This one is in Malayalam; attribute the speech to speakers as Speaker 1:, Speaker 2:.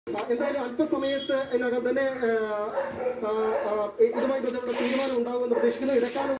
Speaker 1: എന്തായാലും അല്പസമയത്ത് ഇതിനകം തന്നെ ഇതുമായി ബന്ധപ്പെട്ട തീരുമാനം ഉണ്ടാകുമെന്ന് പ്രതീക്ഷിക്കുന്നു. ഇടക്കാലം